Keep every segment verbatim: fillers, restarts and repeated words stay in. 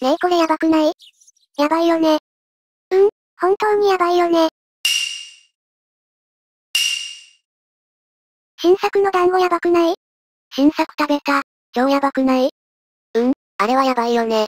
ねえこれやばくない？やばいよね。うん、本当にやばいよね。新作の団子やばくない？新作食べた。超やばくない？うん、あれはやばいよね。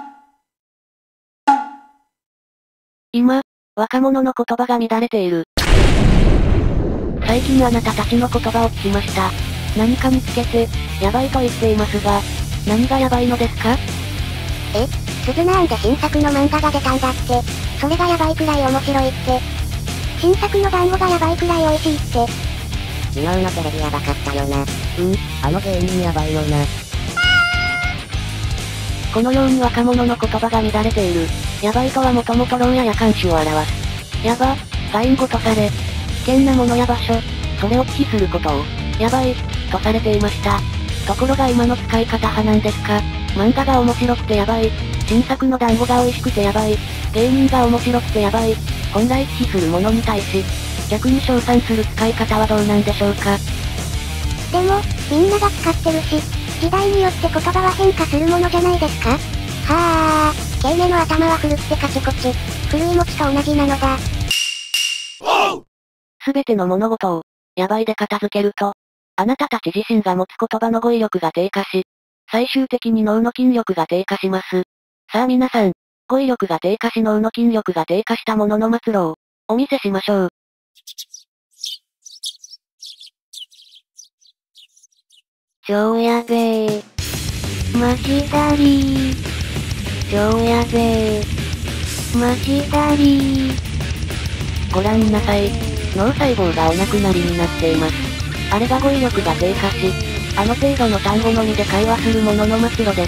今、若者の言葉が乱れている。最近あなたたちの言葉を聞きました。何か見つけて、やばいと言っていますが、何がやばいのですか？ え、スズナーンで新作の漫画が出たんだって。それがやばいくらい面白いって。新作の団子がやばいくらい美味しいって。 昨日のテレビやばかったよな。うん、あの芸人やばいよな。 このように若者の言葉が乱れている。やばいとはもともと牢屋や監視を表す。やば、が隠語とされ、危険なものや場所、それを忌避することを、やばい、とされていました。ところが今の使い方派なんですか？漫画が面白くてやばい、新作の団子が美味しくてやばい、芸人が面白くてやばい、本来忌避するものに対し、逆に称賛する使い方はどうなんでしょうか？ でも、みんなが使ってるし、時代によって言葉は変化するものじゃないですか？はぁー、ケイネの頭は古くてカチコチ、古い餅と同じなのだ。 すべての物事を、やばいで片付けると、あなたたち自身が持つ言葉の語彙力が低下し、最終的に脳の筋力が低下します。さあ皆さん、語彙力が低下し脳の筋力が低下したものの末路を、お見せしましょう。 超やべえ。マジだりー。超やべえ。マジだりー。 ご覧なさい。脳細胞がお亡くなりになっています。あれが語彙力が低下し、あの程度の単語のみで会話するものの末路です。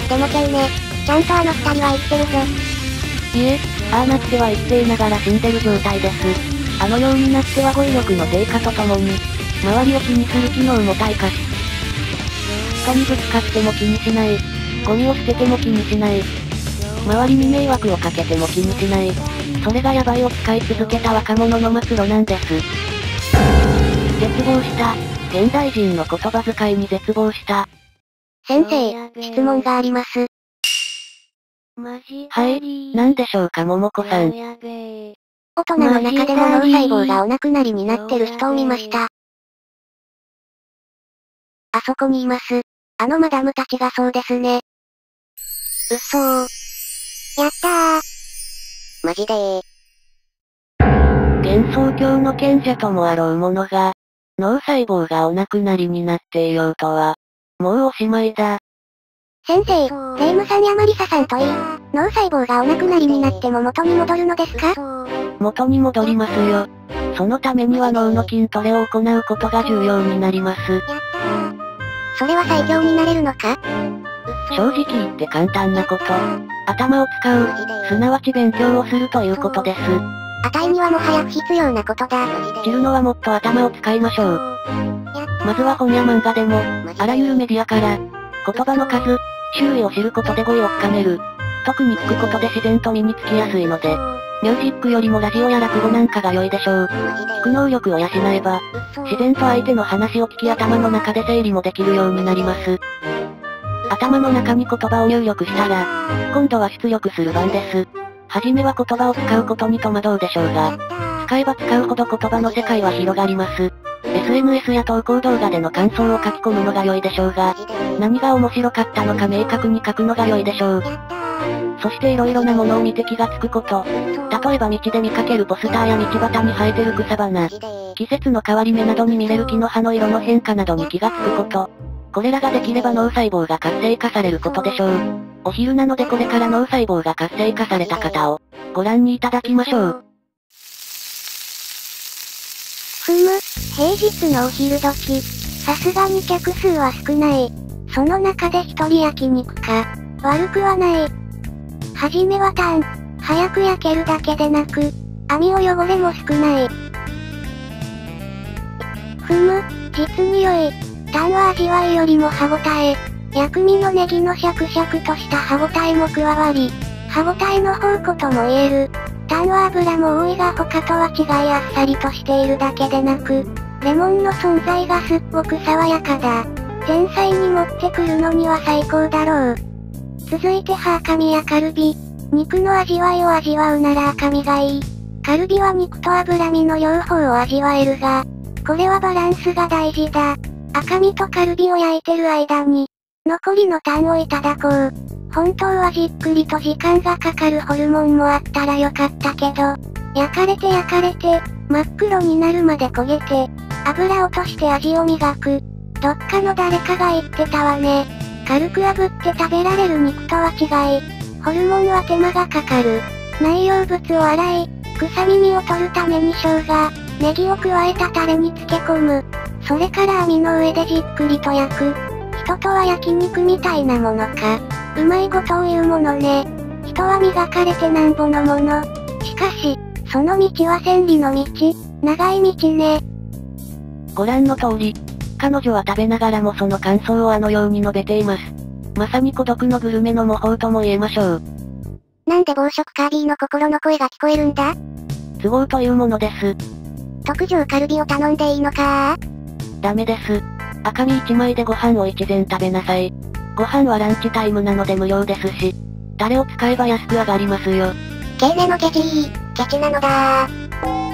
でもケイネ、ちゃんとあの二人は生きてるぞ。 いえ、ああなっては言っていながら死んでる状態です。あのようになっては語彙力の低下とともに、周りを気にする機能も退化し、人にぶつかっても気にしない。ゴミを捨てても気にしない。周りに迷惑をかけても気にしない。それがヤバいを使い続けた若者の末路なんです。絶望した。現代人の言葉遣いに絶望した。 先生、質問があります。 はい、なんでしょうか桃子さん。 大人の中でも脳細胞がお亡くなりになってる人を見ました。あそこにいます。あのマダムたちがそうですね。うっそー。やったー。 マジでー。 幻想郷の賢者ともあろう者が、脳細胞がお亡くなりになっていようとは、もうおしまいだ。 先生、レイムさんやマリサさんといい、脳細胞がお亡くなりになっても元に戻るのですか？ 元に戻りますよ。そのためには脳の筋トレを行うことが重要になります。 やったー。それは最強になれるのか？ 正直言って簡単なこと。頭を使う、すなわち勉強をするということです。 あたいにはもはや不必要なことだ。 知るのはもっと頭を使いましょう。まずは本や漫画でも、あらゆるメディアから、言葉の数、周囲を知ることで語彙を深める。特に聞くことで自然と身につきやすいので、ミュージックよりもラジオや落語なんかが良いでしょう。聞く能力を養えば、自然と相手の話を聞き頭の中で整理もできるようになります。頭の中に言葉を入力したら、今度は出力する番です。はじめは言葉を使うことに戸惑うでしょうが、使えば使うほど言葉の世界は広がります。エスエヌエス や投稿動画での感想を書き込むのが良いでしょうが、何が面白かったのか明確に書くのが良いでしょう。そして色々なものを見て気がつくこと。例えば道で見かけるポスターや道端に生えてる草花、季節の変わり目などに見れる木の葉の色の変化などに気がつくこと。これらができれば脳細胞が活性化されることでしょう。お昼なのでこれから脳細胞が活性化された方を、ご覧にいただきましょう。 ふむ、平日のお昼時、さすがに客数は少ない。その中で一人焼肉か、悪くはない。はじめはタン、早く焼けるだけでなく、網を汚れも少ない。ふむ、実に良い。タンは味わいよりも歯ごたえ、薬味のネギのシャクシャクとした歯ごたえも加わり、歯ごたえの宝庫とも言える。タンは油も多いが他とは違いあっさりとしているだけでなく、レモンの存在がすっごく爽やかだ。前菜に持ってくるのには最高だろう。 続いては赤身やカルビ。肉の味わいを味わうなら赤身がいい。カルビは肉と脂身の両方を味わえるが、これはバランスが大事だ。赤身とカルビを焼いてる間に、残りのタンをいただこう。本当はじっくりと時間がかかるホルモンもあったらよかったけど、焼かれて焼かれて、真っ黒になるまで焦げて、油落として味を磨く。どっかの誰かが言ってたわね。軽く炙って食べられる肉とは違い、ホルモンは手間がかかる。内容物を洗い、臭み身を取るために生姜、ネギを加えたタレに漬け込む。それから網の上でじっくりと焼く。人とは焼肉みたいなものか。うまいことを言うものね。人は磨かれてなんぼのもの。しかし、その道は千里の道。長い道ね。 ご覧の通り、彼女は食べながらもその感想をあのように述べています。まさに孤独のグルメの模倣とも言えましょう。 なんで暴食カービィの心の声が聞こえるんだ？ 都合というものです。 特上カルビを頼んでいいのかー？ ダメです。赤身いちまいでご飯を一膳食べなさい。ご飯はランチタイムなので無料ですし、タレを使えば安く上がりますよ。 ケーネのケチー、ケチなのだー。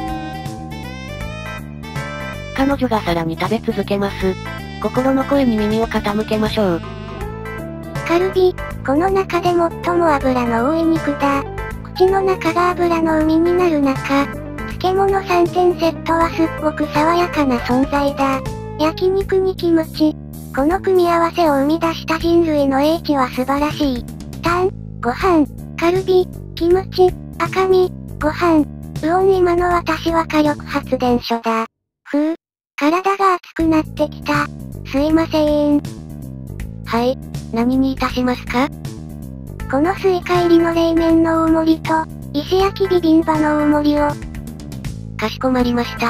彼女がさらに食べ続けます。心の声に耳を傾けましょう。 カルビ、この中で最も脂の多い肉だ。口の中が脂の海になる中、漬物さんてんセットはすっごく爽やかな存在だ。焼肉にキムチ。この組み合わせを生み出した人類の英知は素晴らしい。タン、ご飯、カルビ、キムチ、赤身、ご飯。うおん今の私は火力発電所だ。ふう。体が熱くなってきた。すいません。 はい、何にいたしますか？ このスイカ入りの冷麺の大盛りと、石焼きビビンバの大盛りを。 かしこまりました。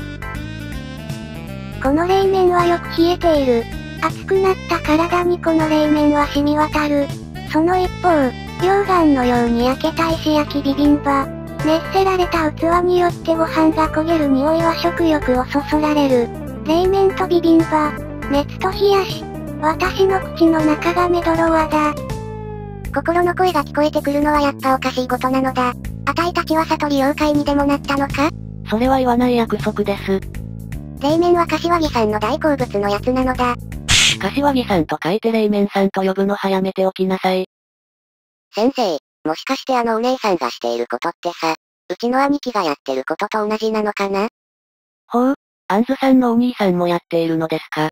この冷麺はよく冷えている。熱くなった体にこの冷麺は染み渡る。その一方、溶岩のように焼けた石焼きビビンバ。熱せられた器によってご飯が焦げる匂いは食欲をそそられる。冷麺とビビンバ、熱と冷やし。私の口の中がメドロワだ。心の声が聞こえてくるのはやっぱおかしいことなのだ。あたいたちは悟り妖怪にでもなったのか？ それは言わない約束です。 冷麺は柏木さんの大好物のやつなのだ。 柏木さんと書いて冷麺さんと呼ぶの早めておきなさい。 先生、もしかしてあのお姉さんがしていることってさ、うちの兄貴がやってることと同じなのかな？ ほう、アンズさんのお兄さんもやっているのですか？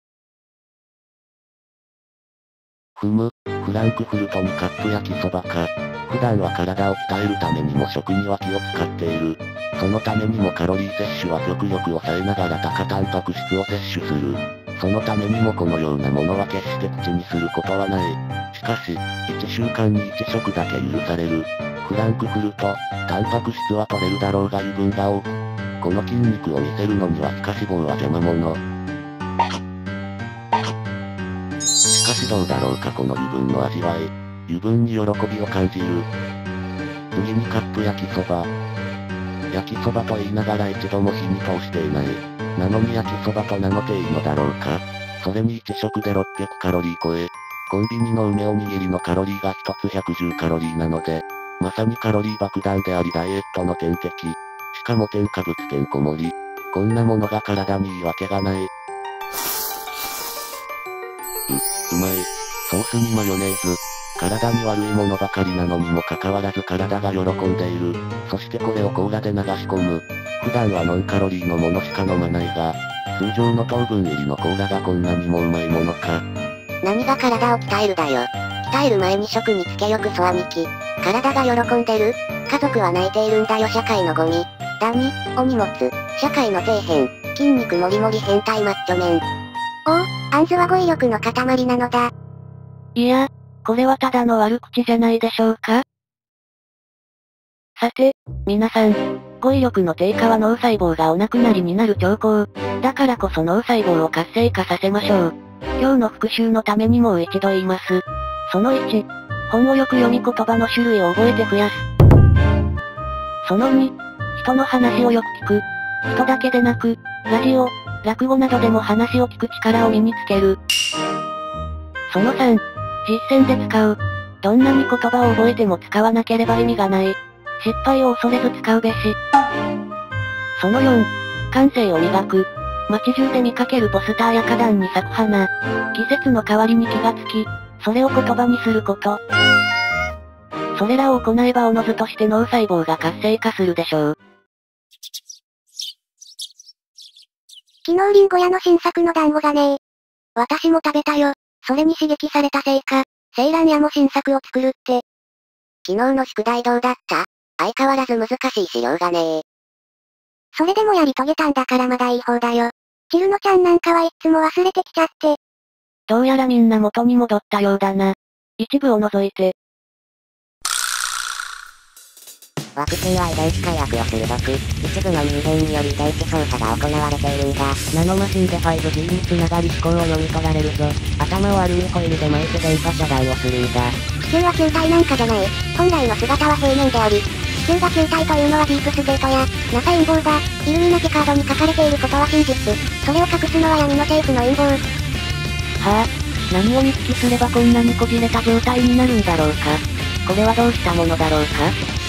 ふむ、フランクフルトにカップ焼きそばか。普段は体を鍛えるためにも食には気を使っている。そのためにもカロリー摂取は極力抑えながら高タンパク質を摂取する。そのためにもこのようなものは決して口にすることはない。しかし、いっしゅうかんにいち食だけ許される。フランクフルト、タンパク質は取れるだろうが油分が多く。この筋肉を見せるのには皮下脂肪は邪魔者。しかしどうだろうかこの油分の味わい。油分に喜びを感じる。次にカップ焼きそば。焼きそばと言いながら一度も火に通していない。なのに焼きそばと名乗っていいのだろうか。それにいち食でろっぴゃくカロリー超え。コンビニの梅おにぎりのカロリーがひとつひゃくじゅうカロリーなので、まさにカロリー爆弾でありダイエットの天敵。しかも添加物てんこ盛り。こんなものが体にいいわけがない。う、うまい。ソースにマヨネーズ。体に悪いものばかりなのにもかかわらず体が喜んでいる。そしてこれをコーラで流し込む。普段はノンカロリーのものしか飲まないが、通常の糖分入りのコーラがこんなにもうまいものか。 何が体を鍛えるだよ。鍛える前に食につけよくそ兄貴。体が喜んでる？家族は泣いているんだよ社会のゴミ。だに、お荷物、社会の底辺、筋肉もりもり変態マッチョメン。 おお、アンズは語彙力の塊なのだ。 いや、これはただの悪口じゃないでしょうか？さて、皆さん、語彙力の低下は脳細胞がお亡くなりになる兆候。だからこそ脳細胞を活性化させましょう。今日の復習のためにもう一度言います。そのいち、本をよく読み言葉の種類を覚えて増やす。そのに、人の話をよく聞く。人だけでなく、ラジオ、落語などでも話を聞く力を身につける。そのさん、実践で使う。 どんなに言葉を覚えても使わなければ意味がない。失敗を恐れず使うべし。そのよん、感性を磨く。街中で見かけるポスターや花壇に咲く花。季節の変わりに気がつき、それを言葉にすること。それらを行えばおのずとして脳細胞が活性化するでしょう。 昨日リンゴ屋の新作の団子がねえ。私も食べたよ。それに刺激されたせいか、セイラン屋も新作を作るって。 昨日の宿題どうだった？相変わらず難しい資料がねえ。 それでもやり遂げたんだからまだいい方だよ。チルノちゃんなんかはいっつも忘れてきちゃって。 どうやらみんな元に戻ったようだな。一部を除いて。 ワクチンは遺伝子解薬をする毒。一部の人間により遺伝子操作が行われているんだ。 ナノマシンで ファイブジー につながり思考を読み取られるぞ。頭をアルミホイルで巻いて電波遮断をするんだ。 地球は球体なんかじゃない。本来の姿は平面であり、地球が球体というのはディープステートや、ナサ 陰謀だ。イルミナティカードに書かれていることは真実。それを隠すのは闇の政府の陰謀。 はぁ、あ、何を見聞きすればこんなにこじれた状態になるんだろうか。これはどうしたものだろうか。